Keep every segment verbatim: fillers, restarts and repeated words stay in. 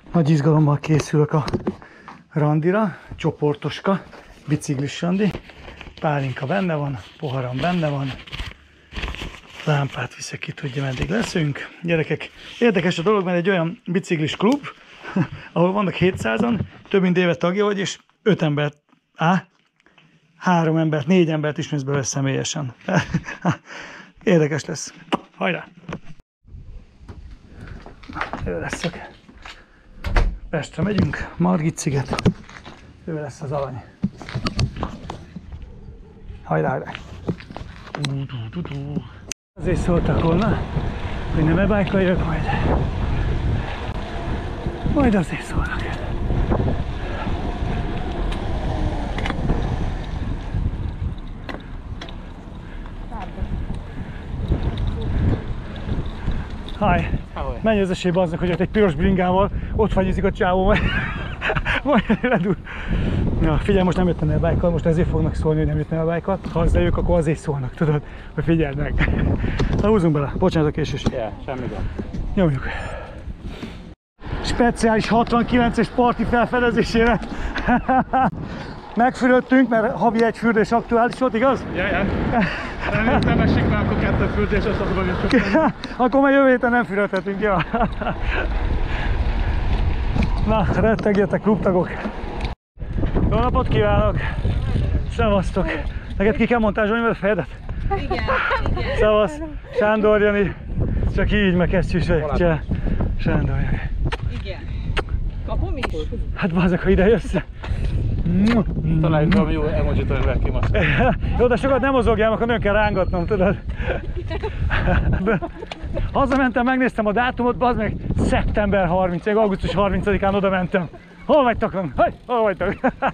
Nagy izgalommal készülök a randira, csoportoska, biciklis randi. Pálinka benne van, poharam benne van. Lámpát viszek, ki tudja, meddig leszünk. Gyerekek, érdekes a dolog, mert egy olyan biciklis klub, ahol vannak hétszázan, több mint éve tagja vagy, és öt embert, á, három embert, négy embert ismersz bele személyesen. Érdekes lesz. Hajrá! Ő leszek. Pestre megyünk, Margit sziget. Ő lesz az alany. Hajrá, hajrá! Azért szóltak volna, hogy nem e-bike-kal jövök majd. Majd azért szólnak. Hi. Menj az esélybe aznak, hogy ott egy piros bringával ott fagyizik a csávó, majd, majd ledul. Na, figyelj, most nem jöttem el bike-kal, most ezért fognak szólni, hogy nem jöttem el bike-kal. Ha hazajövök, akkor azért szólnak, tudod, hogy figyeld meg. Na, húzzunk bele, bocsánat a késés. Yeah, semmi gond. Nyomjuk. Speciális hatvankilences parti felfedezésére. Megfürödtünk, mert havi egy fürdés aktuális volt, igaz? Ja, ja. Nem, nem esik már, akkor kettő fürdés, azt tudom, hogy csak akkor már jövő héten nem fürödhetünk, ja. Na, rettegjetek, klubtagok! Jó napot kívánok! Szevasztok! Neked ki kell montázsolni a fejedet? Igen, igen. Szevasz! Sándor Jani! Csak így, meg kesztyűs vagy. Cseh! Sándor Jani! Igen. Kapom is? Hát bazzak, ha ide jössz! találjuk valami jó emojit, amivel kimaszkol. Jó, de sokat nem mozogjál, akkor nagyon kell rángatnom, tudod? Hazamentem, megnéztem a dátumot, bazd meg, szeptember harmincadika, augusztus harmincadikán oda mentem. Hol vagytok? Haj, hol vagytok?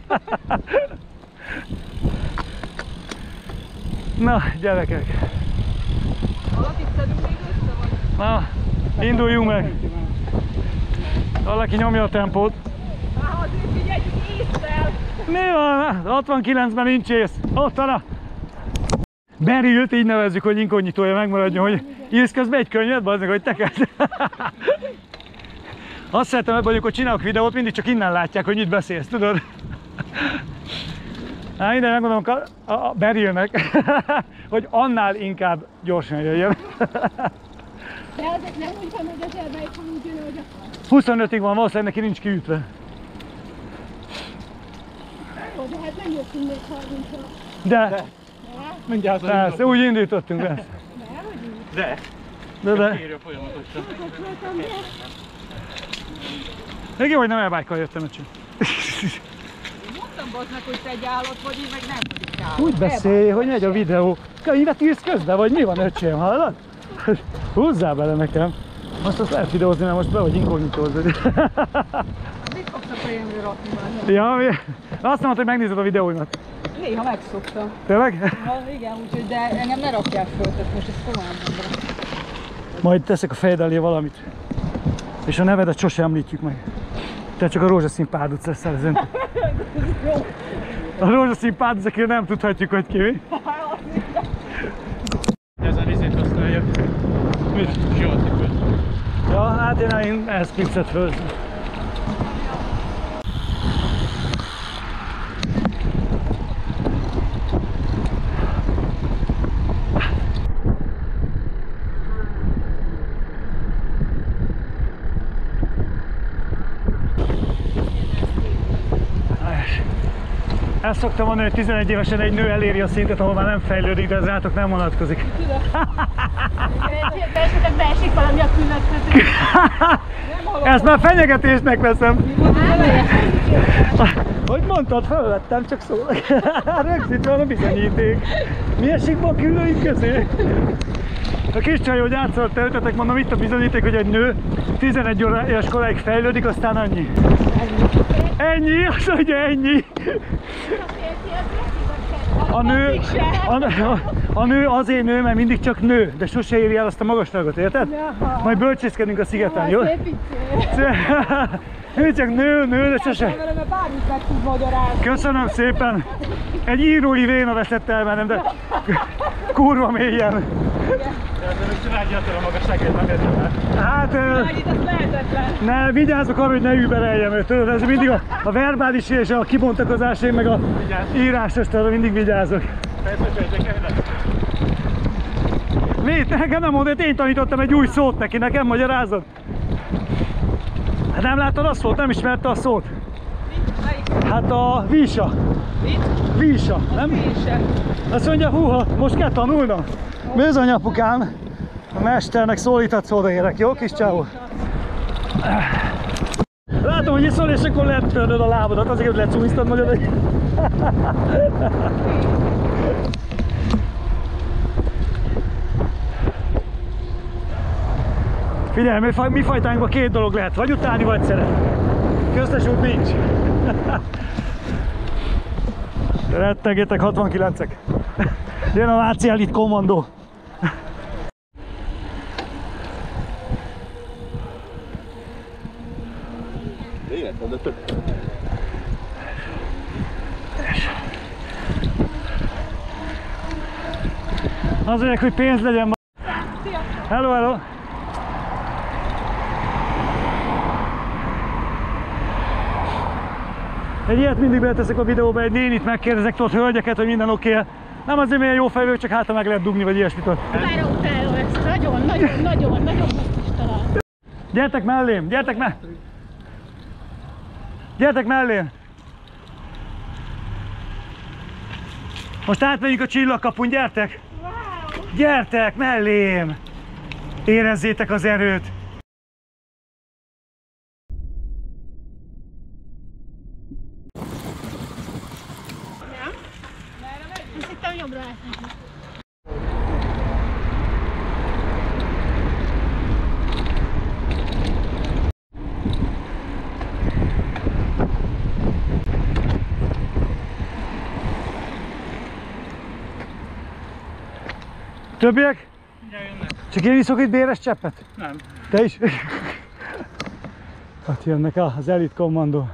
Na, gyerekek. Valakit szedünk még össze, vagy? Na, induljunk meg. Valaki nyomja a tempót. Már azért figyeljük észre! Mi van? hatvankilencben nincs ész. Ott van a Berylt, így nevezzük, hogy inkognitója megmaradjon, hogy írsz közben egy könyvet, bazdmeg, hogy te kezd. Azt szeretem ebben, hogy csinálok videót, mindig csak innen látják, hogy mit beszélsz, tudod? Hát minden megmondom a, a Berylnek, hogy annál inkább gyorsan jöjjön. De azért nem mondtam, hogy az elbe egy úgy jön, hogy akar. huszonötig van, valószínűleg neki nincs kiütve. Jó, de hát nem jöttünk még harmincra. De, De. Mindjárt persze, úgy indítottunk, persze. De, hogy így? De. De, de. Kérje folyamatosan. Kapcsoltam be. Még jó, hogy nem elbájkkal jöttem, öcsém. Mondtam bazdnak, hogy te egy állat vagy, én meg nem vagyok állat. Úgy beszélj, hogy megy a videó. Könyvet írsz közben, vagy mi van, öcsém, hallod? Húzzál bele nekem. Azt azt lehet videózni, mert most be vagy inkognitózni. Mit fogsz a fejemre rakni már? Ja, mi? Azt mondod, hogy megnézed a videóimat. Néha megszoktam. Tényleg? Ha, igen, úgyhogy de engem ne rakják föl, tehát most ezt komolyan mondom. Majd teszek a fejed elé valamit. És a nevedet sose említjük meg. Te csak a rózsaszín párduc leszel ezen. A rózsaszín párduc, akire nem tudhatjuk, hogy ki mi. Ezen izét használja. Mit? Zsivatikot. Ja, hát én, én ehhez klipszet fölzem. Ezt szoktam mondani, hogy tizenegy évesen egy nő eléri a szintet, ahol már nem fejlődik, de ez rátok nem vonatkozik. Tudom. Esetleg beesik valami a különböző. Ezt már fenyegetésnek veszem. Hogy mondtad, felvettem, csak szólok. Rögzítve van a bizonyíték. Mi esik ma a küllőink közé? A kis csaj, hogy átszólt előttetek, mondom, itt a bizonyíték, hogy egy nő tizenegy éves koráig fejlődik, aztán annyi. Ennyi, azt mondja, ennyi. A nő, a, a, a nő azért nő, mert mindig csak nő, de sose éri el azt a magasságot, érted? Majd bölcsészkedünk a szigeten, jó? Ő csak nő, nő, de sose. Bármit meg tud magyarázni. Köszönöm szépen. Egy írói véna veszett el bennem, de kurva mélyen. rágyaltad a magasságért, nem értem el. Hát... ö, Annyit, az lehetetlen. Ne, vigyázzak arra, hogy ne übereljem őt, tudod, ez mindig a, a verbális és a kibontakozás, én meg a írás, ezt arra mindig vigyázok. Persze, hogy Mit? Nekem nem mondod, én tanítottam egy új szót neki, nekem magyarázod? Hát nem láttad a szót? Nem ismerte a szót? Melyik? Hát a vísa. Mit? Vísa, nem? Vísa. Azt mondja, húha, most kell tanulnom. Bizony, apukám, a mesternek szólíthatsz, odaérek, jó kis csávó? Látom, hogy iszol, és akkor letörnöd a lábadat, azért, hogy lecúmisztad magad egy... Figyelj, mi, faj, mi fajtánkban két dolog lehet, vagy utálni, vagy szeretni. Köztes út nincs. Rettegétek, hatvankilencek. Jön a náci elit kommandó. Életlen, de tök. Az mondják, hogy pénz legyen. Hello, hello. Egy ilyet mindig beleteszek a videóba, egy nénit megkérdezek, tudod, hölgyeket, hogy minden oké -e. Nem azért, milyen jó fejlő, csak hát meg lehet dugni, vagy ilyesmit. Már utálom ezt. Nagyon, nagyon, nagyon, nagyon gusztustalan. Gyertek mellém, gyertek me... Gyertek mellém! Most átmegyünk a csillagkapun, gyertek! Gyertek mellém! Érezzétek az erőt! Azt hittem jobbra átmenni. Többiek? Csak én iszok itt béres cseppet? Nem. Te is? Hát jönnek az elit kommandó.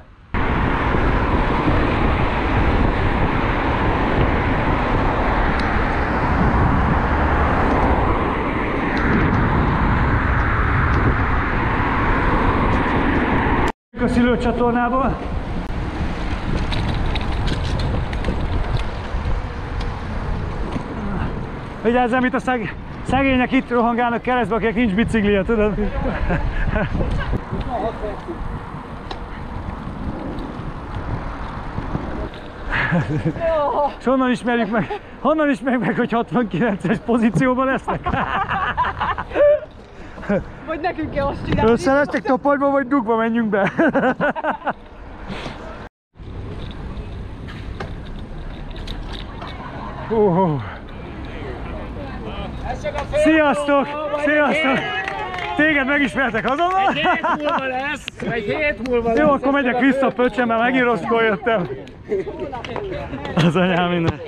A szülőcsatornából. Vigyázzál, mit a szeg... szegények itt rohangálnak keresztbe, akik nincs biciklije, tudod? És honnan ismerjük meg, honnan ismerjük meg, hogy hatvankilences pozícióban lesznek? Vagy nekünk kell azt csinálni. Összelesztek topolyba, vagy dugba menjünk be? Uh. Sziasztok! Sziasztok! Téged megismertek azonnal? Egy hét múlva lesz! Egy hét múlva lesz! Jó, akkor megyek vissza, pöcsem, mert megint rosszkor jöttem. Az anyám minden.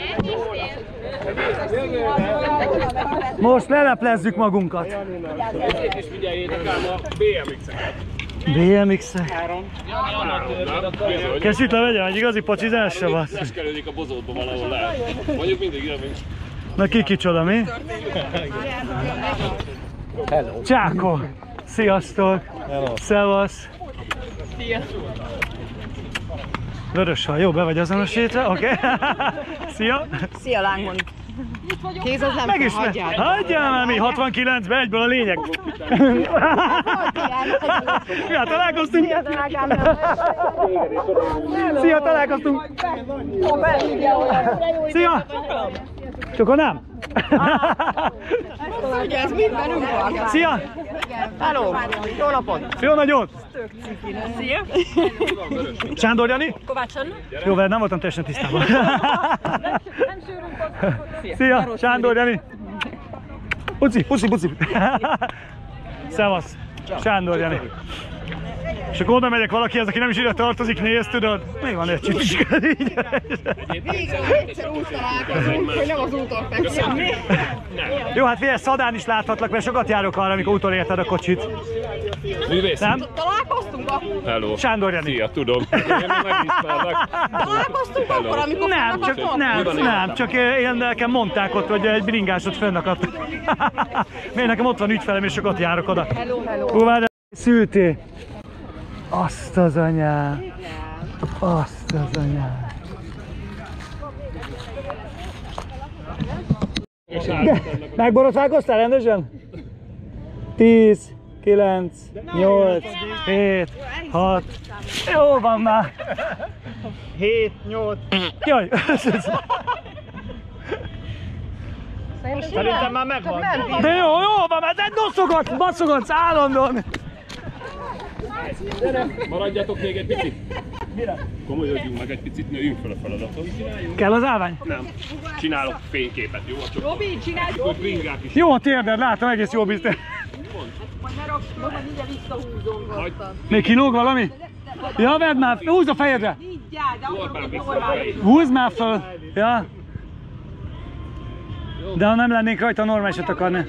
Most leleplezzük magunkat. És figyeljétek ám a bé em iksz-eket. bé em iksz-ek. Három. Kezdjük levegyem, egy igazi pocizásra van. Leskelődik a bozótba valahol lehet. Mondjuk mindig jövünk. Na ki kicsoda, mi? Hello. Csáko! Sziasztok! Hello. Szevasz! Szia. Vörös haj, jó, be vagy azonosítva, oké? Okay. Szia! Szia, Lángmonik. Kéz az nem Meg kell, is hagyjál. hagyjál már, mi hatvankilencben egyből a lényeg. Ja, találkoztunk! Szia, találkoztunk! Szia! Csak a nem? Ugye ez mind velünk van. Szia! Hello, jó napot. Jó nagyot! Szia. Sándor Jani? Kovács Anna. Jó, mert nem voltam teljesen tisztában. Nem sűrűn. Szia, Sándor Jani! Puci, puci, puci! Szevasz, Sándor Jani! És akkor oda megyek valakihez, aki nem is ide tartozik, néz, tudod? Még van egy csicska, így. Egyszer úgy találkozunk, hogy nem az úton fekszem. Jó, hát figyelj, Szadán is láthatlak, mert sokat járok arra, amikor utolérted a kocsit. Művész? Nem? Találkoztunk akkor? Hello. Sándor Jani. Szia, tudom. Én megismerlek. Találkoztunk akkor, amikor Nem, csak, nem, nem, csak én nekem mondták ott, hogy egy bringásot fönnakadt. Miért nekem ott van ügyfelem, és sokat járok oda. Hello, hello. Hú, várj, szültél. Azt az anyám. Azt az anyám. De megborotvágoztál rendesen? tíz, kilenc, nyolc, hét, hat. Jó van már. hét, nyolc. Jaj. Szerintem már megvan. De jó, jó van, mert te noszogatsz, baszogatsz állandóan. Maradjatok még egy picit. Mire? Komolyodjunk meg egy picit, nőjünk fel a feladaton. Kell az állvány? Nem. Csinálok fényképet, jó? Csak Robi, csinálj! hogy bringák is. Jó a térded, látom, egész jó biztos. Majd ne raksz, majd ide visszahúzom. Még kilóg valami? Ja, vedd már, húzd a fejedre. Így jár, de akkor Orbán hogy vissza a Orbán. fejét. Húzd már föl. Ja. De ha nem lennénk rajta, normálisat akarne.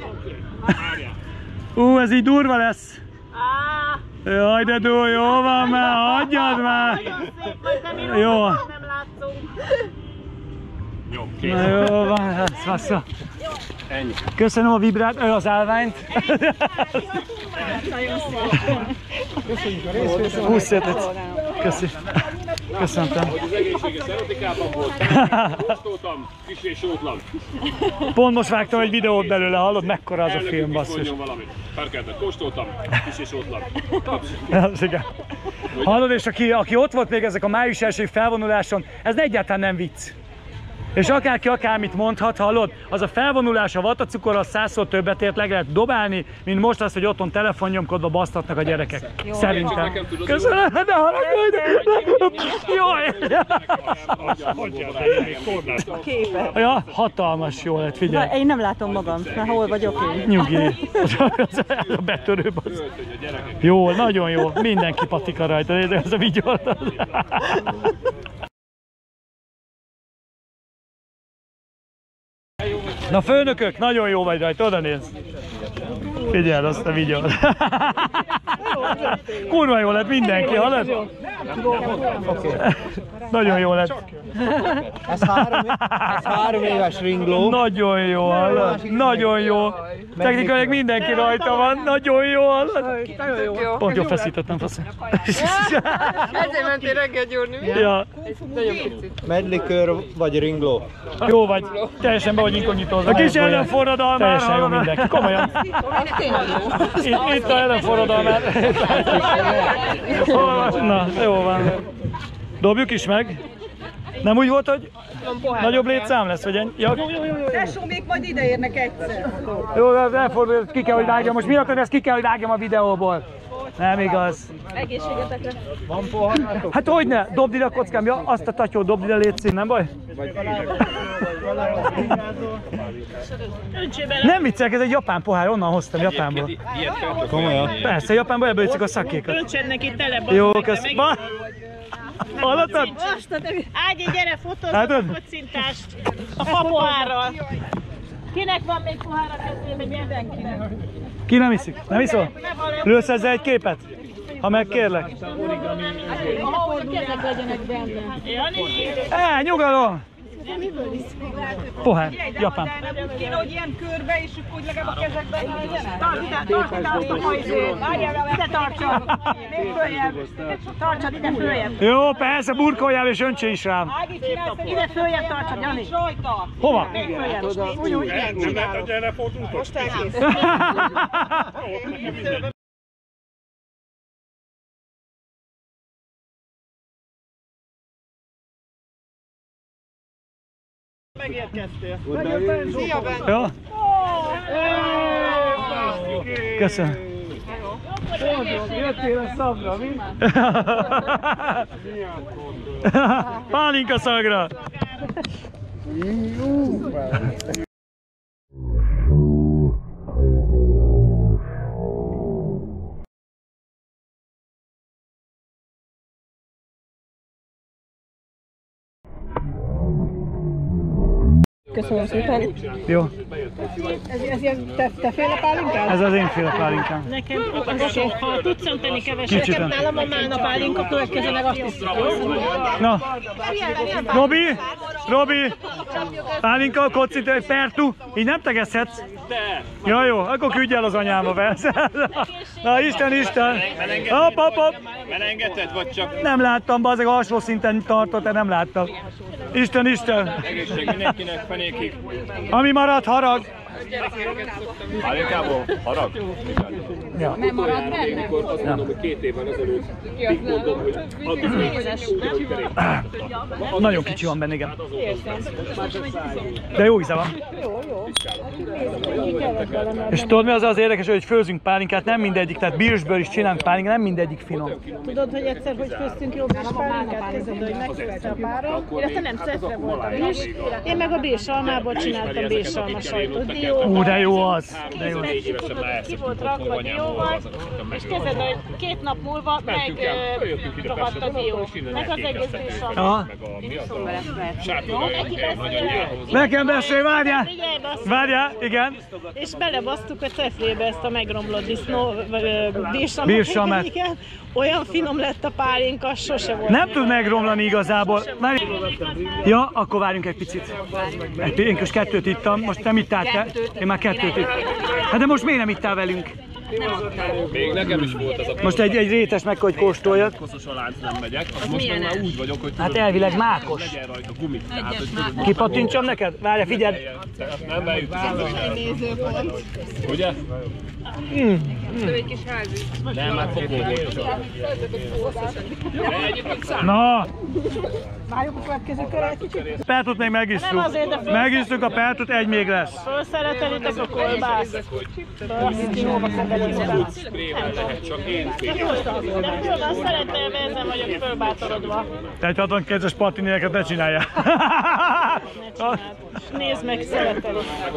Ú, ez így durva lesz. Á, Jaj, de durva, jó van már, hagyjad már. nagyon szép vagy, nem írom, Jó. nem látszunk. Jó, kész. Na jó van, ez passza. Ennyi. Köszönöm a vibrát, ö, az állványt. Nagyon szép. húsz szétet. Köszi. Köszöntem. Hogy az egészséges erotikában volt. Kóstoltam, kis és jótlan. Pont most vágtam egy videót belőle, hallod, mekkora az a Elnökünk film, is basszus. mondjon valamit. Felkeltek, kóstoltam, kis és jótlan. Taps. Ez igen. Hallod, és aki, aki ott volt még ezek a május első felvonuláson, ez egyáltalán nem vicc. És akárki akármit mondhat, hallod, az a felvonulás, a vatacukor, az százszor többet ért, le lehet dobálni, mint most az, hogy otthon telefonnyomkodva basztatnak a gyerekek. Jó. Szerintem. Nekem tudod, Köszönöm, de haragudj! Jaj! A képe. Ja, hatalmas jó lett, figyelj. Na, én nem látom magam, na hol vagyok én? Nyugi. A betörő basz. Jó, nagyon jó. Mindenki patika rajta, de ez a videó. Na főnökök, nagyon jó vagy rajta, oda nézz. Figyeld azt a videót. Kurva jó lett mindenki, hallod? Nagyon jó lett. Ez három, ez három éves ringló. Nagyon jó, hallod? Nagyon jó. Technikailag mindenki rajta van, nagyon jó, hallod? Pont jól feszítettem, fasz. Ezért mentél reggel gyúrni, mi? Ja, Nagyon picit. Medlikör vagy ringló. jó vagy. Teljesen be vagy inkognyitózva. A kis ellenforradalmár. Teljesen jó mindenki, komolyan. Itt, itt a ellenforradalmár. Na, jó van. Dobjuk is meg. Nem úgy volt, hogy nagyobb létszám lesz, vagy ennyi? Ja. Tesó, még majd ide érnek egyszer. Jó, elfordul, ki kell, hogy vágjam. Most mi akarod, ezt ki kell, hogy vágjam a videóból? Nem igaz. Egészségetekre. Van poharnatok? Hát hogyne, dobd ide a kockám, ja, azt a tatyót dobd ide, légy szín, nem baj? Nem viccelek, ez egy japán pohár, onnan hoztam, Japánból. Komolyan? Persze, Japánból ebből ötszik a szakékat. Öntsen neki tele, Jó, köszönöm. Hallottad? Ágyi, gyere, fotózzuk Hát, a ön- kocintást a fapohárral. Kinek van még pohár a kezében? Mindenkinek. Ki nem iszik? Nem iszol? Lősz ezzel egy képet? Ha megkérlek. Ahol a kezek legyenek benne. Jani! Á, nyugalom! Pohár, Japán. Kéne, hogy ilyen körbe, és akkor úgy legalább a kezekben legyenek. Tartsd ide, tartsd ide azt a hajzét. Ide tartsad. Még följebb. Tartsad ide följebb. Jó, persze, burkoljál és öntse is rám. Ági, csinálsz, ide följebb tartsad, Jani. Rajta. Hova? Még följebb. Úgy, úgy, ilyen csinálod. Most elkész. Szia, Ben! Jó? Köszönöm. Jöttél a szabra, mi? Pálinka szagra! Köszönöm szépen. Jó, Ez, ez ilyen te, te féle pálinkád? ez az én féle pálinkám. Nekem, oké, ha tudsz önteni keveset, Kicsit. nekem nálam a málna pálinka, következő meg azt is. Na, Robi, Robi, pálinka, kocit, egy pertu, így nem tegezhetsz. Ja, jó, akkor küldj el az anyámba, persze. Na, Isten, Isten. Hopp, hopp, hopp. Melengedted, vagy csak Nem láttam, bazeg alsó szinten tartott, de nem láttam. Isten, Isten. egészség mindenkinek, fenékig. Ami marad, harag. Pálinkából harag? Ja. Nem marad benne? Amikor azt mondom, hogy két évvel ezelőtt így mondom, hogy addig úgy, hogy Nagyon kicsi van benne, igen. De jó íze van. És tudod mi az az érdekes, hogy főzünk pálinkát, nem mindegyik, tehát birsből is csinálunk pálinkát, nem mindegyik finom. Tudod, hogy egyszer, hogy főztünk jó bés pálinkát, kezded, hogy megszülte a párom, illetve nem szeszre volt a bés, én meg a bésalmából csináltam bésalma sajtot, dióval. Ú, de jó az. De jó. Ki volt rakva dióval, és kezded, hogy két nap múlva megrohadt a dió, meg az egész bésalma. Aha. Nekem beszélj, várjál! Várjál, igen. És belebasztuk a cefrébe ezt a megromlott disznó bírsalmat. Bírsalmát. Igen. Olyan finom lett a pálinka, sose volt. Nem tud megromlani igazából. Már... Ja, akkor várjunk egy picit. Egy, én most kettőt ittam, most nem ittál te? Én már kettőt ittam. Hát de most miért nem ittál velünk? még nekem is volt ez a Most egy, egy rétes meg, hogy kóstoljad. koszos a lánc nem megyek. Most meg már úgy vagyok, hogy Hát elvileg mákos. legyen rajta gumit. Tehát, hogy Kipattintsam neked? Várja, figyeld. nem bejut. Ugye? Nem, már fokó volt. Na, Várjuk a következő körre egy kicsit. pertut még megisszuk. Nem azért, de föl- Megisszuk a pertut, egy még lesz. Fölszeretelitek a kolbászt. Azt jóba kell belőle. Sprével lehet csak én De föl van szeretelve, ezen vagyok fölbátorodva. Te egy hatvankettes patinéket ne csináljál. Nézd meg, szeretelem.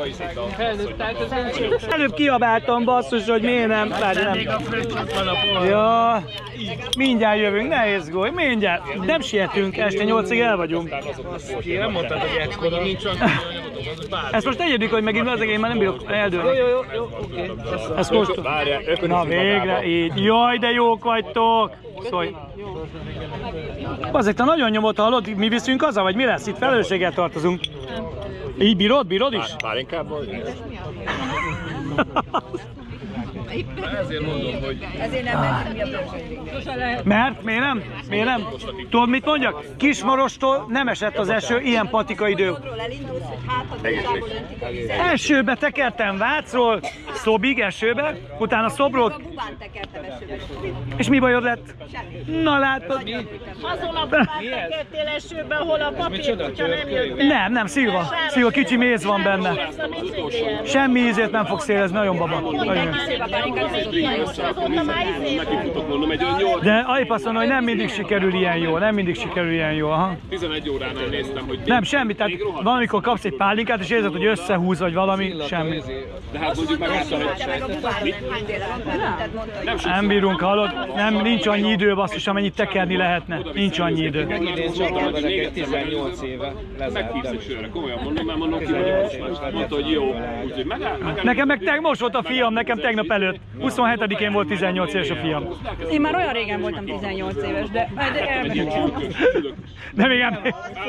Előbb kiabáltam, basszus, hogy miért nem. Várj, nem. Ja, mindjárt jövünk, ne izgulj, mindjárt. Nem sietünk, este nyolcig el vagyunk. Nem mondtad, hogy ekkora. Ezt most tegyedik, hogy megint az én már nem bírok eldőlni. Jó, jó, jó, oké. Ezt most... Várjál, Na végre, így. Jaj, de jók vagytok! Szólj. Azért te nagyon nyomot hallod, mi viszünk haza, vagy mi lesz? Itt felelősséggel tartozunk. Így bírod? Bírod is? Pálinkából? Ezért mondom, hogy Mert? Miért nem? Miért nem? Tudod, mit mondjak? Kismarostól nem esett az eső, ilyen patika idő. Esőbe tekertem Vácról, Szobig esőbe, utána Szobról. És mi bajod lett? Na látod? Azon a babát tekertél esőben, ahol a papírkutya nem jött be. Nem, nem, szilva. Szilva, kicsi méz van benne. Semmi ízét nem fogsz érezni, nagyon baba. Nagyon jó. nekifutok volna, egy olyan nyolc. De Alip azt mondja, hogy nem mindig sikerül ilyen jó, nem mindig sikerül ilyen jó. Aha. tizenegy óránál néztem, hogy Nem, semmi, tehát valamikor kapsz egy pálinkát, és érzed, hogy összehúz, vagy valami, semmi. de hát mondjuk meg azt a Nem bírunk, hallod? Nem, nincs annyi idő, basszus, amennyit tekerni lehetne. Nincs annyi idő. Én csaptam ezeket tizennyolc éve meghívsz egy sörre, komolyan mondom, mert mondom ki vagyok. Mondta, hogy jó, úgyhogy megáll, megáll. Nekem meg teg, most volt a fiam, nekem tegnap előtt. huszonhetedikén volt tizennyolc éves a fiam. Én már olyan régen voltam tizennyolc éves, de, de elmegyek. De még nem...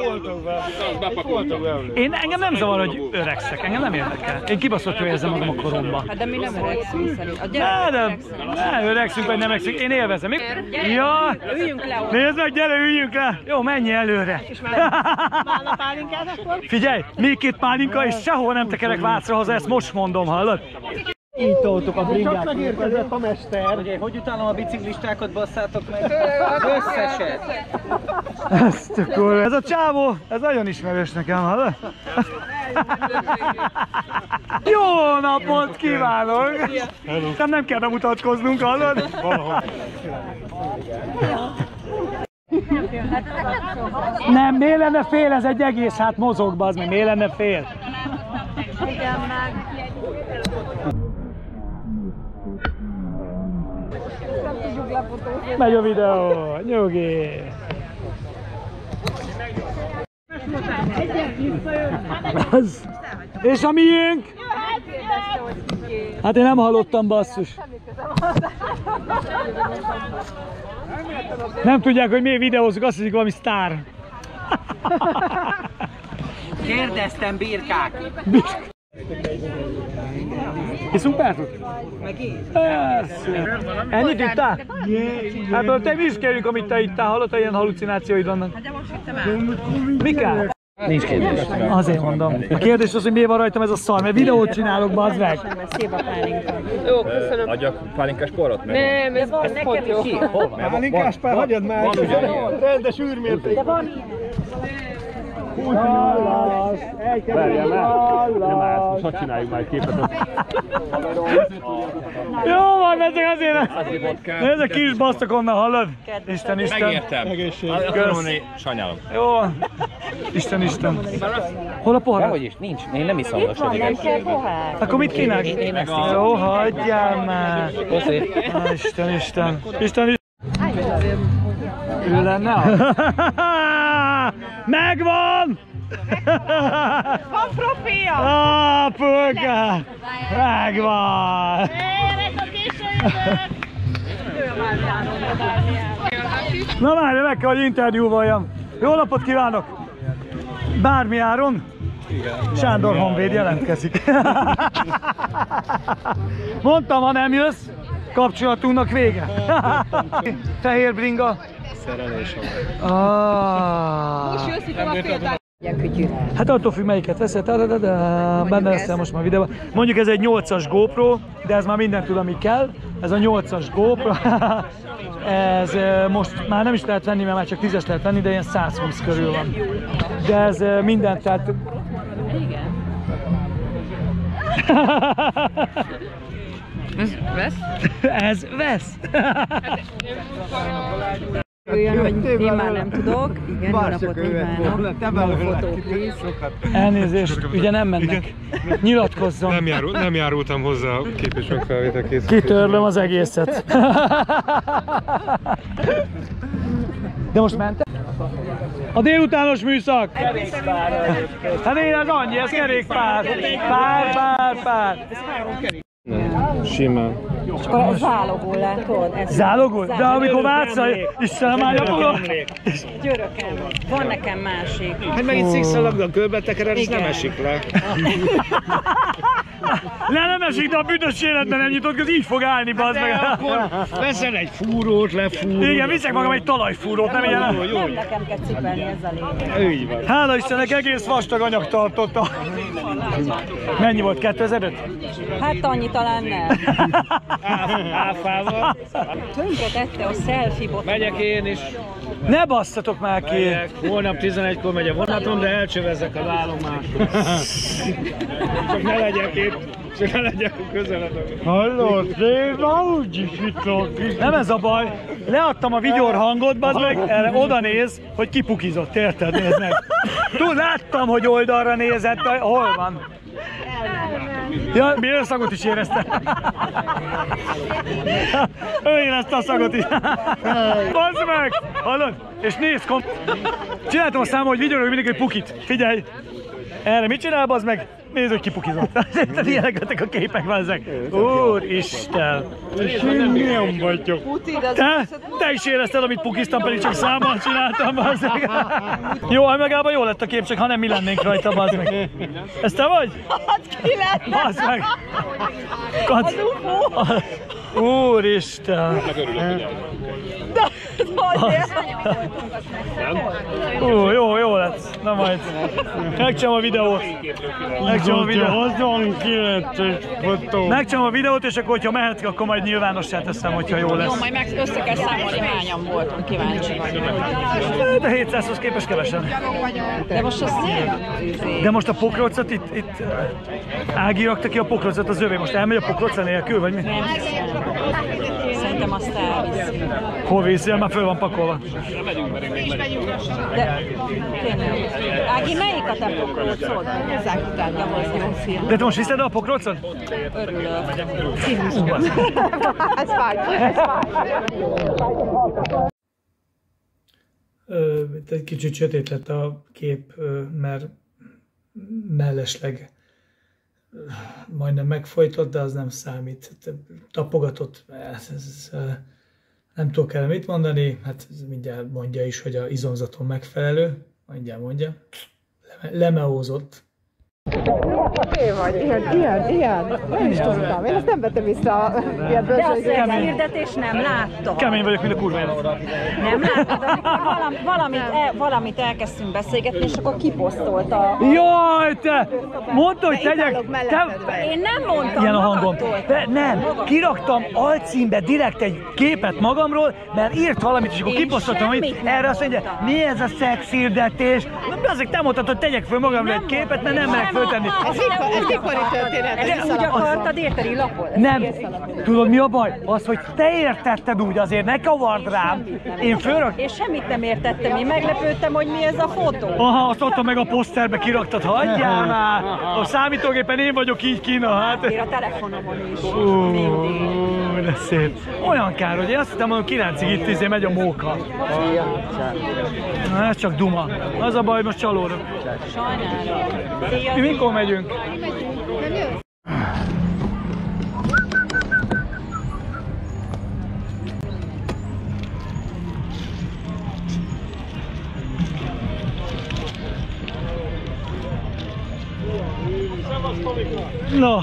Én engem nem zavar, hogy öregszek, engem nem érdekel. Én kibaszott jól érzem magam a koromban. Hát de mi nem öregszünk szerint. A Ne, gyerekek de, öregszenek. ne, öregszünk vagy nem öregszünk, én élvezem. Én... Ja, Üljünk le ott. nézd meg, gyere, üljünk le. Jó, menj előre. Válna pálinkát akkor? Figyelj, még két pálinka, és sehol nem tekerek Vácra haza, ezt most mondom, hallod? Így toltuk a bringát. Csak megérkezett a mester. Ugye, hogy utána a biciklistákat basszátok meg? Összeset! Ez tök cool. Ez a csávó, ez nagyon ismerős nekem, hallod? Jó napot kívánok! Nem, nem kell bemutatkoznunk, hallod? Nem, miért lenne fél, ez egy egész, hát mozog, bazd meg, miért lenne fél? Megy a videó, nyugi! Az. És a miénk? Hát én nem hallottam, basszus. Nem tudják, hogy miért videózunk, azt hiszik valami sztár. Kérdeztem, birkák. Iszunk pártot? Persze. Ennyit ittál? Ebből te mi is kérjük, amit te ittál, hallott, ilyen halucinációid vannak? Mi kell? Nincs kérdés. Azért mondom. A kérdés az, hogy miért van rajtam ez a szar, mert videót csinálok, bazd meg. Szép a pálinka. Jó, köszönöm. Adjak pálinkás porrat meg? Nem, ez pont jó. Pálinkás pár, hagyjad már! Rendes űrmérték! De van Várjál már! Nem áll, most hadd csináljuk már egy képet. Jó van, ezek azért! Ez a kis basztak onnan, hallod? Isten, Isten! Megértem. Köszönöm, sajnálom. Jó. Isten, Isten. Hol a pohár? Dehogy is, nincs. Én nem iszom most a Nem kell pohár. Akkor mit kínálsz? Én, én ezt iszom. Jó, hagyjál már! Köszi. Isten, Isten! Isten, Isten! Ő lenne a... Megvan! Van profilja! Apuka! Megvan! Élek a későjövök! Na várj, meg kell, hogy interjúvaljam. Jó napot kívánok! Bármi áron? Sándor Honvéd jelentkezik. Mondtam, ha nem jössz, kapcsolatunknak vége. Fehér bringa. Szerelésem. Ah. Hát attól függ, melyiket veszed, benne leszel most már videóban. Mondjuk ez egy nyolcas GoPro, de ez már mindent tud, ami kell. Ez a nyolcas GoPro. Ez most már nem is lehet venni, mert már csak tízes lehet venni, de ilyen száz húsz körül van. De ez mindent, tehát... Ez vesz? Ez vesz! Olyan, hogy én már nem tudok. Igen, jó napot kívánok. Fotó, please. Elnézést, ugye nem mennek. Nyilatkozzon. Nem, járul, nem járultam hozzá a kép és megfelvétel készítésére. Kitörlöm az egészet. De most mentek? A délutános műszak! Hát én ez annyi, ez kerékpár! Pár, pár, pár! Simán. És akkor zálogul, látod? Ez Zálogul? De amikor vársz, Istenem, már nyomogom! Györökem. Van nekem másik. Hát megint szikszalagban körbe tekered, és nem Igen. esik le. Le nem esik, de a büdös életben nem nyitott, az így fog állni, bazd meg! Akkor veszel egy fúrót, lefúrod. Igen, viszek magam egy talajfúrót, nem ilyen? Nem nekem kell cipelni, ez a lényeg. Így van. Hála Istennek, egész vastag anyag tartotta. Mennyi volt? kétezer-öt? Hát annyi talán nem. Áfával. Tönkre tette a selfie botot. Megyek én is. Ne basszatok már ki! Megyek. Holnap tizenegykor megy a vonatom, de elcsövezzek az állomásról. Csak ne legyek itt. Csak ne legyek közeledben. Hallod, én úgyis itt vagyok. Nem ez a baj. Leadtam a vigyor hangot, bazd meg, erre oda néz, hogy kipukizott, érted? Nézd meg. Tud, láttam, hogy oldalra nézett, hol van? Ja, miért a szagot is érezte? Ő érezte a szagot is. Bazd meg! Hallod? És nézd, kom... Csináltam a számot, hogy vigyorog mindig egy pukit. Figyelj! Erre mit csinál, bazd meg? Nézd, hogy kipukizott. Ilyenek lettek a képek, bazzeg. Úristen! És én milyen vagyok? Te? Te is érezted, amit pukiztam, pedig csak számmal csináltam, bazzeg. Jó, megában jó lett a kép, csak ha nem mi lennénk rajta, bazzeg. Ez te vagy? Hát ki lett? Bazzeg. meg! Kac... Úristen! Megörülök, Ú, jó, jó lesz. Na majd. Megcsinálom a videót. Megcsinálom a videót. Megcsinálom a videót, és akkor, hogyha mehetek, akkor majd nyilvánossá teszem, hogyha jó Jó, lesz. majd meg össze kell számolni, hányan voltunk, kíváncsi vagyok. De hétszázhoz képest kevesen. De most azt nem. De most a pokrócot itt, itt Ági rakta ki a pokrócot az övé. Most elmegy a pokróca nélkül, vagy mi? Nem hiszem. Szerintem azt elviszi. Hol viszi? Már föl van pakolva. De tényleg. Ági, melyik a te pokrócod? Ezek után, de az jó film. De te most viszed el a pokrócot? Örülök. Ez fáj, ez fáj. Ö, egy kicsit sötét lett a kép, ö, mert mellesleg ö, majdnem megfojtott, de az nem számít. Tapogatott, ez, ez, ez, nem tudok el mit mondani, hát mindjárt mondja is, hogy a izomzaton megfelelő, mindjárt mondja, Leme, lemeózott. Én vagy, ilyen, ilyen, ilyen. Nem is tudtam. Én ezt nem vettem vissza ilyen bölcsőzőre. De a hirdetés nem láttam. Kemény vagyok, mint a kurva élet. Nem láttad, amikor valam, valamit, el, valamit elkezdtünk beszélgetni, és akkor kiposztolta. Jaj, te! Mondta, hogy tegyek... Te... Én nem mondtam, Ilyen a hangom. magadtól. Nem, kiraktam alcímbe direkt egy képet magamról, mert írt valamit, és akkor Én kiposztoltam, hogy semmit nem erre azt mondja, mondtam. mi ez a szexhirdetés? Azért te mondtad, hogy tegyek föl magamra egy képet, mert nem merek föltenni. Ez ipari történet. De úgy akartad érteni lapol. Nem, tudod mi a baj? Az, hogy te értetted úgy, azért ne kavard rám. Én fölrak... Én semmit nem értettem, én meglepődtem, hogy mi ez a fotó. Aha, azt ott meg a poszterbe kiraktad, hagyjál már! A számítógépen én vagyok így kína, hát. Én a telefonomon is. Ó, de szép. Olyan kár, hogy én azt hittem, hogy kilencig itt izé megy a móka. Na, ez csak duma. Az a baj, most csalódok. Sajnálom. Mi mikor megyünk? No.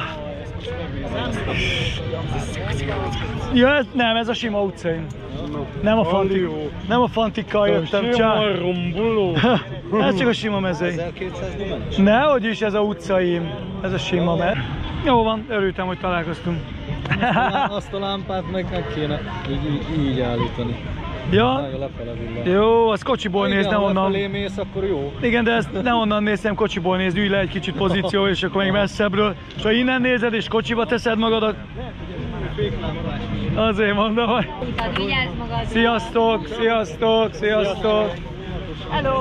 Ja, ez, nem, ez a sima utcaim. Nem a fantik, nem a fantikkal jöttem, csá. Ez csak a sima mezei. Nehogy is, ez a utcaim. Ez a sima mezei. Jó van, örültem, hogy találkoztunk. Azt a lámpát meg meg kéne így, így, így állítani. Ja, jó, az kocsiból néz, ne onnan. Ha mész, akkor jó. Igen, de ezt ne onnan néztem, kocsiból nézd, ülj le egy kicsit pozíció, és akkor még messzebbről. És ha innen nézed, és kocsiba teszed magadat, azért mondom, hogy... Sziasztok, sziasztok, sziasztok! Hello!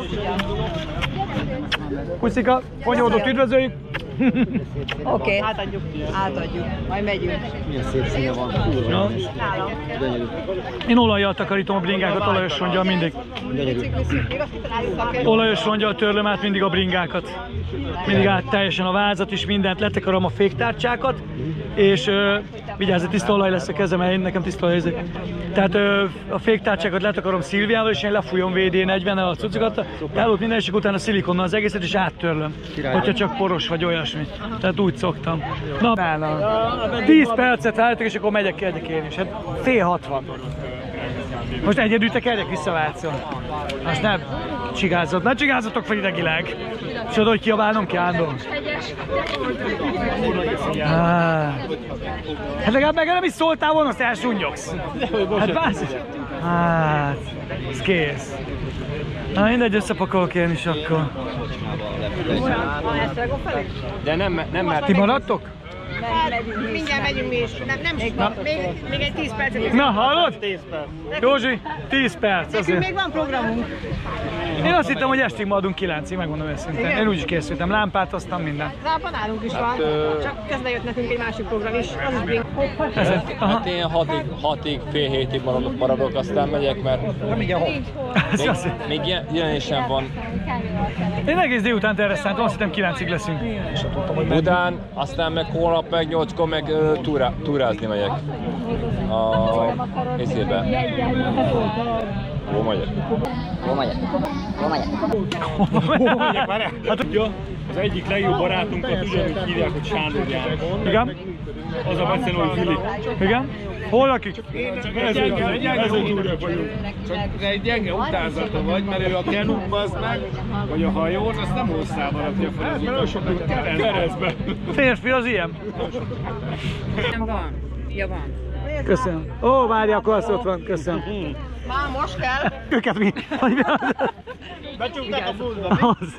Puszika, fonyódott üdvözöljük! Oké, okay. Átadjuk. Átadjuk. Majd megyünk. Milyen szép színe van. Ja. Én olajjal takarítom a bringákat, olajos rongyal mindig. Olajos rongyal törlöm át mindig a bringákat. Mindig át teljesen a vázat is, mindent, letakarom a féktárcsákat, és ö, vigyázz, tiszta olaj lesz a kezem, én nekem tiszta olaj érzék. Tehát ö, a féktárcsákat letakarom szilviával, és én lefújom vé dé negyvennel a cuccokat, elút minden, és utána szilikonnal az egészet, és áttörlöm, hogyha csak poros vagy olyasmi. Tehát úgy szoktam. Na, tíz percet várjátok, és akkor megyek, megyek én is. Hát fél hatvan. Most egyedül tekerjek vissza Vácon. Azt nem csigázzatok, ne csigázzatok fel idegileg. És oda, hogy kiabálnom kiállom. Hát legalább meg nem is szóltál volna, azt elsúnyogsz. Hát bász. Hát, ez kész. Na mindegy, összepakolok én is akkor. De nem, nem mert... Ti maradtok? Mindjárt megyünk mi is. Nem, nem is. Még, még egy tíz percet. Na, hallod? Józsi, tíz perc. Nekünk még van programunk. Én azt hittem, hogy estig maradunk kilencig, megmondom őszintén. Én úgy is készültem, lámpát, aztán minden. Lámpa nálunk is van, csak közben jött nekünk egy másik program is. Az is bring. Hát én hatig, hatig, fél hétig maradok, maradok, aztán megyek, mert még, még ilyen jelenésem van. Én egész délután erre szántam, azt hittem kilencig leszünk. Után, aztán meg holnap, meg nyolckor meg uh, túrá, túrázni megyek. A készébe. Hol megyek? Hol megyek? Hol megyek? Hol megyek? Hát, Ja, az egyik legjobb barátunkat ugyanúgy hívják, hogy Sándor János. igen? Az a becenó, hogy Fili. Igen? Hol lakik? Mezőgyúrök vagyunk. Csak egy gyenge utánzata vagy, mert ő a kenumba az meg, vagy a hajón, azt nem hosszában rakja fel az utasok, keresztbe. Férfi az ilyen? Nem van. Ja, van. Köszönöm. Ó, várja, akkor az ott van, köszönöm. Már most kell. Őket mi? Becsukták a buszba. Az.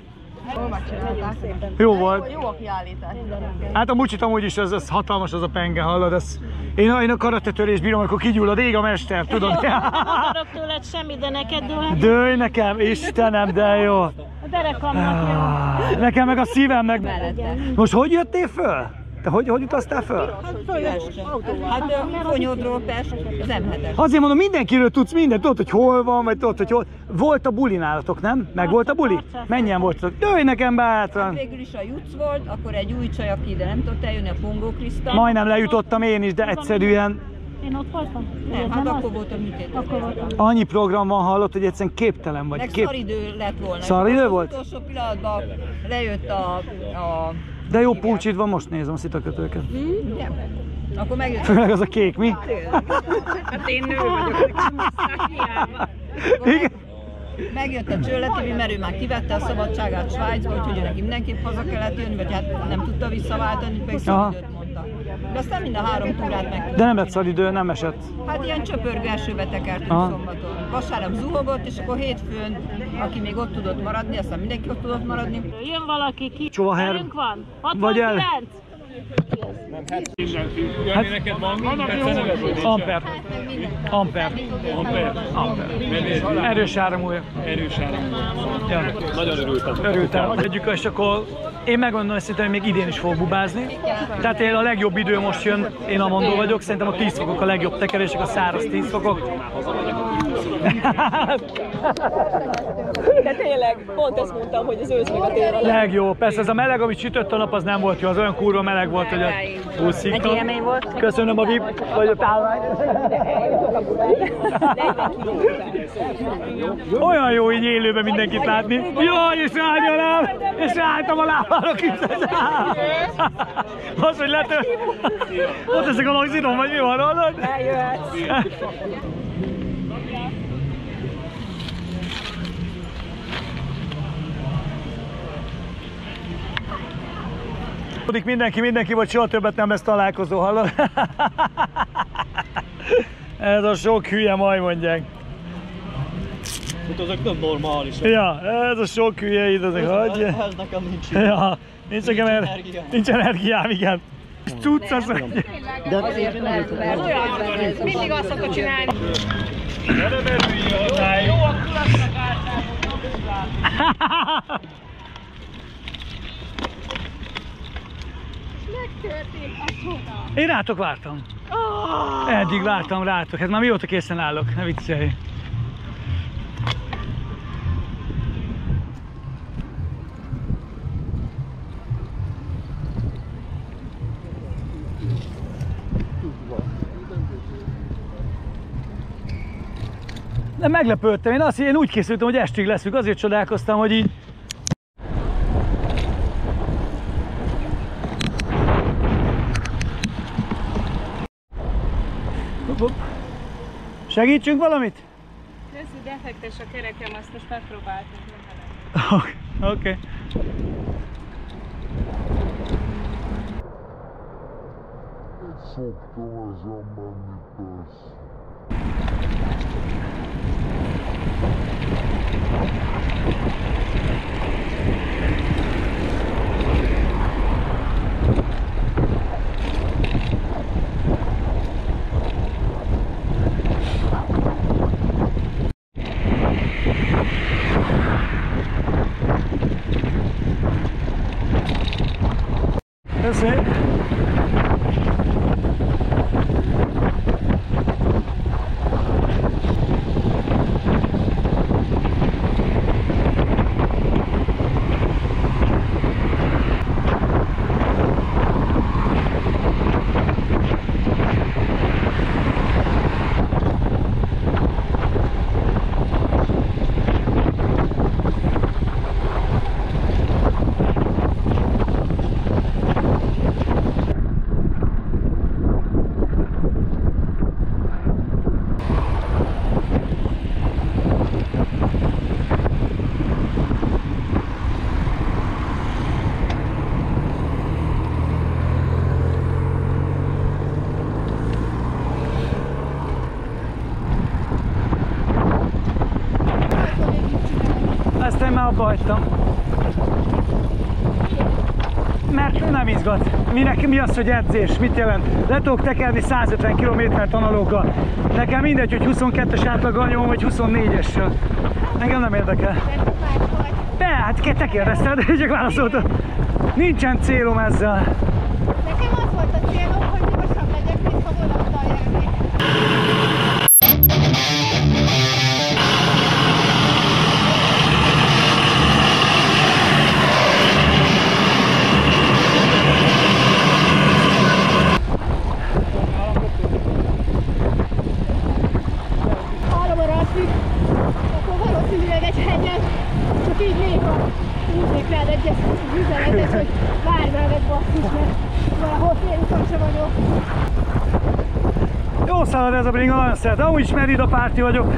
Jó volt. Jó a kiállítás. Hát a mucsit amúgy is, az, az hatalmas az a penge, hallod? Az, én, a, én a karatetörést bírom, amikor kigyullad ég a mester, tudod? Nem akarok tőled semmit, de neked dőlhet. Dőj nekem, Istenem, de jó. A derekamnak jó. Nekem meg a szívemnek. Most hogy jöttél föl? Te hogy, hogy utaztál föl? Hát Fonyódról Pest, az em hetes. Azért mondom, mindenkiről tudsz mindent, tudod, hogy hol van, vagy tudod, hogy hol. Volt a buli nálatok, nem? Meg volt a buli? Mennyien voltatok? Jöjj nekem be hátran! Végül is a Jutsz volt, akkor egy új csaj, aki ide nem tudott eljönni, a Pongó Krisztán. Majdnem lejutottam én is, de egyszerűen Én ott voltam? Nem, hát akkor volt a műtét. Akkor voltam. annyi program van, hallott, hogy egyszerűen képtelen vagy. Meg Kép... szaridő lett volna. Szaridő Az volt? utolsó pillanatban lejött a... a De jó pulcsid van, most nézem a szitakötőket. Hmm? Nem. Akkor megjött. Főleg az a kék, mi? Hát én nő vagyok, hogy kimusznak hiába. Igen. Megjött a Csölletibi, mert ő már kivette a szabadságát Svájcba, úgyhogy neki mindenképp haza kellett jönni, vagy hát nem tudta visszaváltani, pedig szabadidőt mondta. De aztán mind a három túrát meg. De nem lett szabadidő, nem esett. Hát ilyen csöpörgő esőbe tekertünk szombaton. Vasárnap zuhogott, és akkor hétfőn, aki még ott tudott maradni, aztán mindenki ott tudott maradni. Jön valaki ki. Csovaher. Velünk van. Vagy el. hatvankilenc. Hát neked van mindent? Amper. Amper. Amper. Amper. Erős áramúja. Erős áramú. Ja. Nagyon örültem. Örültem. Együk, és akkor én megmondom őszintén, hogy még idén is fogok bubázni. Tehát én a legjobb idő most jön, én Amandó vagyok, szerintem a tíz fokok a legjobb tekerések, a száraz tíz fokok. De tényleg, pont ezt mondtam, hogy az ősz meg a tél a Legjobb. Persze ez a meleg, amit sütött a nap, az nem volt jó, az olyan kurva meleg volt, hogy a húszig. Egy élmény volt. Köszönöm a vip, vagy a tálványt. Olyan jó így élőben mindenkit látni. Jaj, és rágyalám, és ráálltam a lábára kicsit. Az, hogy lető... Ott ezek a magzinom, vagy mi van, hallod? Eljöhetsz. Tudik mindenki, mindenki, vagy soha többet nem lesz találkozó, hallod? Ez a sok hülye maj, mondják. Ezek nem normális. Ja, ez a sok hülye itt, ezek hagyja. Ez nekem nincs. Ja, nincs nekem er... energiám. nincs energiám, igen. Tudsz az, hogy... Mindig azt szokott csinálni. Ne merülj hozzá, jó? Én rátok vártam. Eddig vártam rátok. Hát már mióta készen állok, ne viccelj. De meglepődtem, én azt én úgy készültem, hogy estig leszünk, azért csodálkoztam, hogy így... Segítsünk valamit? Nézd, defektes a kerekem, azt most megpróbáltuk. Oké. Okay. Szoktam ezen menni, persze. Köszönjük! Ezt én már abba hagytam. Mert nem izgat. Minek, mi az, hogy edzés? Mit jelent? Le tudok tekerni százötven kilométer tanalókkal. Nekem mindegy, hogy huszonkettes átlaggal nyomom, vagy huszonnégyessel. Engem nem érdekel. De, hát te kérdezted, csak válaszoltam. Nincsen célom ezzel. Nekem rád egy üzenetet, hogy várj veled basszus, mert valahol félúton se vagyok. Jó szalad ez a bringa, nagyon szeretem. Amúgy ismerid, a párti vagyok.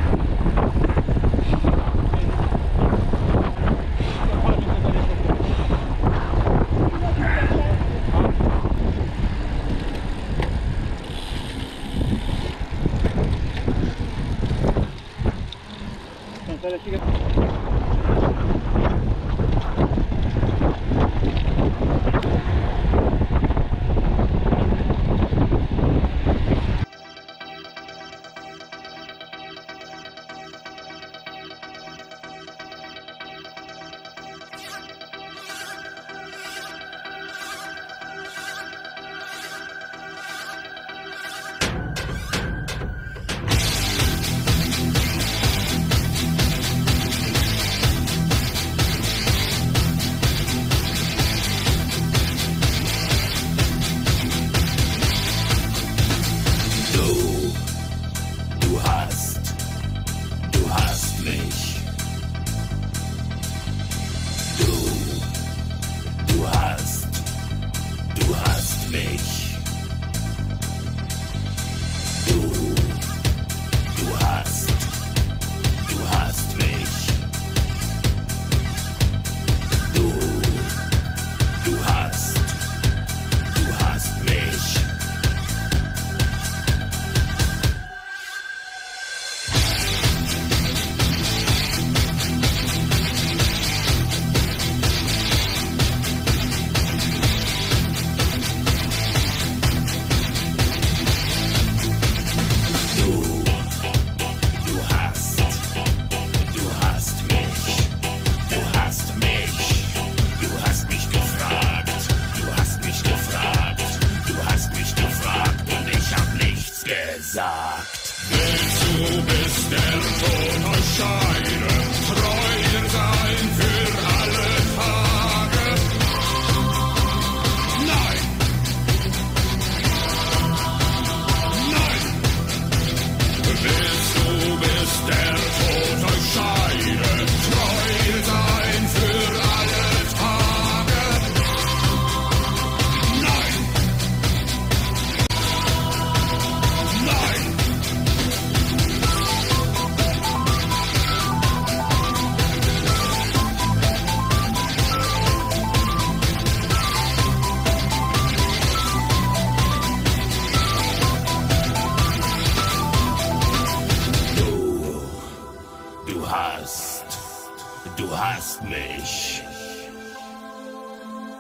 Du hast mich.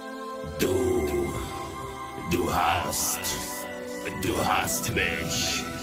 Du, du hast, du hast mich.